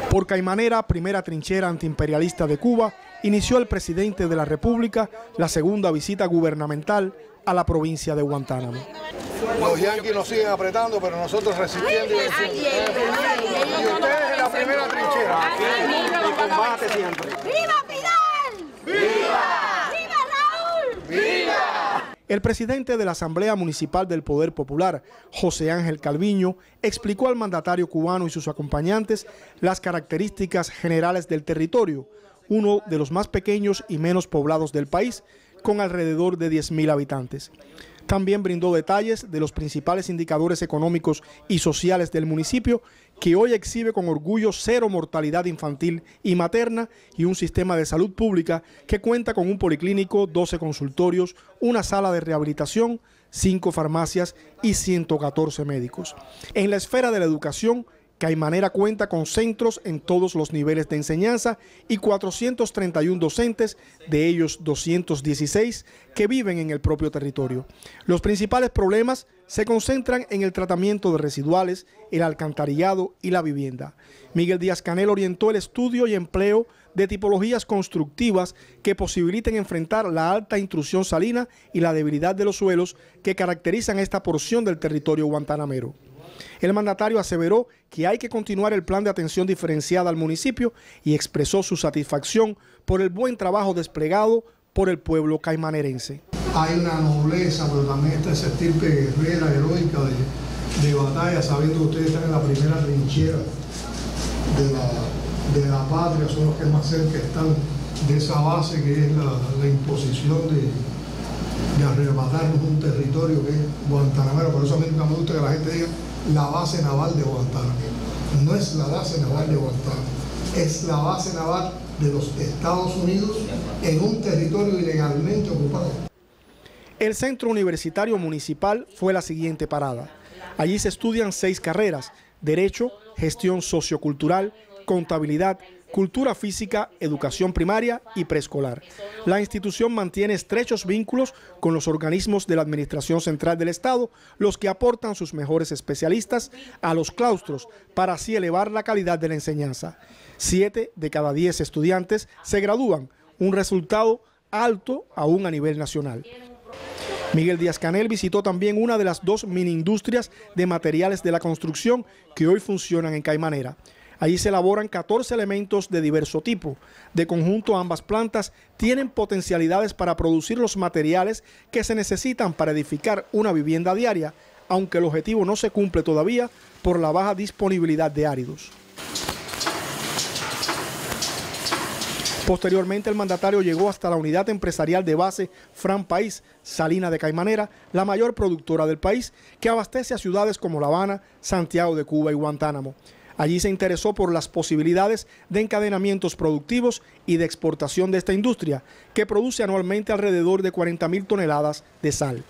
Por Caimanera, primera trinchera antiimperialista de Cuba, inició el presidente de la República la segunda visita gubernamental a la provincia de Guantánamo. Los yanquis nos siguen apretando, pero nosotros resistiendo y venciendo. Y ustedes en la primera trinchera. Y combate siempre. ¡Viva Fidel! ¡Viva! ¡Viva Raúl! ¡Viva! El presidente de la Asamblea Municipal del Poder Popular, José Ángel Calviño, explicó al mandatario cubano y sus acompañantes las características generales del territorio, uno de los más pequeños y menos poblados del país, con alrededor de 10.000 habitantes. También brindó detalles de los principales indicadores económicos y sociales del municipio, que hoy exhibe con orgullo cero mortalidad infantil y materna y un sistema de salud pública que cuenta con un policlínico, 12 consultorios, una sala de rehabilitación, 5 farmacias y 114 médicos. En la esfera de la educación, Caimanera cuenta con centros en todos los niveles de enseñanza y 431 docentes, de ellos 216 que viven en el propio territorio. Los principales problemas se concentran en el tratamiento de residuales, el alcantarillado y la vivienda. Miguel Díaz-Canel orientó el estudio y empleo de tipologías constructivas que posibiliten enfrentar la alta intrusión salina y la debilidad de los suelos que caracterizan esta porción del territorio guantanamero. El mandatario aseveró que hay que continuar el plan de atención diferenciada al municipio y expresó su satisfacción por el buen trabajo desplegado por el pueblo caimanerense. Hay una nobleza, pero también está esa estirpe guerrera, heroica de batalla, sabiendo que ustedes están en la primera trinchera de la patria, son los que más cerca están de esa base que es la imposición de arrebatarnos un territorio que es guantanamero. Por eso a mí nunca me gusta que la gente diga la base naval de Guantánamo. No es la base naval de Guantánamo, es la base naval de los Estados Unidos en un territorio ilegalmente ocupado. El Centro Universitario Municipal fue la siguiente parada. Allí se estudian 6 carreras: Derecho, Gestión Sociocultural, Contabilidad, Cultura Física, Educación Primaria y Preescolar. La institución mantiene estrechos vínculos con los organismos de la Administración Central del Estado, los que aportan sus mejores especialistas a los claustros para así elevar la calidad de la enseñanza. 7 de cada 10 estudiantes se gradúan, un resultado alto aún a nivel nacional. Miguel Díaz-Canel visitó también una de las 2 mini industrias de materiales de la construcción que hoy funcionan en Caimanera. Allí se elaboran 14 elementos de diverso tipo. De conjunto, ambas plantas tienen potencialidades para producir los materiales que se necesitan para edificar una vivienda diaria, aunque el objetivo no se cumple todavía por la baja disponibilidad de áridos. Posteriormente, el mandatario llegó hasta la unidad empresarial de base Fran País, Salina de Caimanera, la mayor productora del país, que abastece a ciudades como La Habana, Santiago de Cuba y Guantánamo. Allí se interesó por las posibilidades de encadenamientos productivos y de exportación de esta industria, que produce anualmente alrededor de 40.000 toneladas de sal.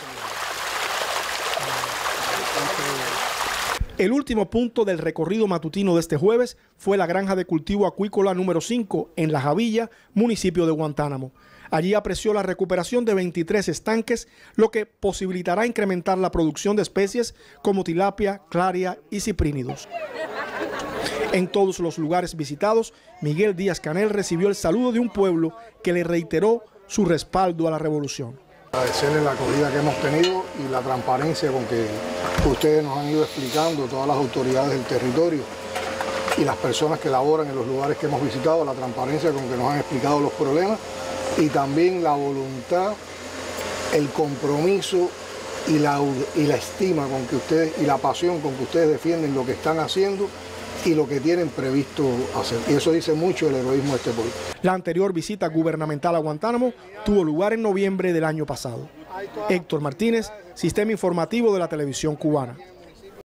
El último punto del recorrido matutino de este jueves fue la granja de cultivo acuícola número 5 en La Javilla, municipio de Guantánamo. Allí apreció la recuperación de 23 estanques, lo que posibilitará incrementar la producción de especies como tilapia, claria y ciprínidos. En todos los lugares visitados, Miguel Díaz-Canel recibió el saludo de un pueblo que le reiteró su respaldo a la revolución. Agradecerle la acogida que hemos tenido y la transparencia con que ustedes nos han ido explicando, todas las autoridades del territorio y las personas que laboran en los lugares que hemos visitado, la transparencia con que nos han explicado los problemas y también la voluntad, el compromiso y la estima con que ustedes y la pasión con que ustedes defienden lo que están haciendo y lo que tienen previsto hacer. Y eso dice mucho del heroísmo de este pueblo. La anterior visita gubernamental a Guantánamo tuvo lugar en noviembre del año pasado. Héctor Martínez, Sistema Informativo de la Televisión Cubana.